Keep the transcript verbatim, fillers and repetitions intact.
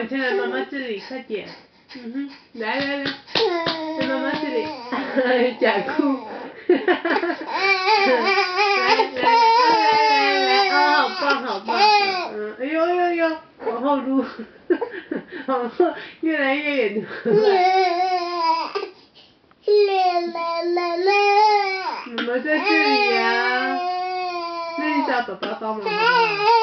往前来妈妈这里，快点。嗯哼，来来来，在妈妈这里。假哭。哈哈哈哈来来来来来来，哦，好棒好棒。嗯，哎呦哎呦哎呦，往后撸。往后越来越远。妈妈在这里呀、啊。那你找爸爸帮忙好不好？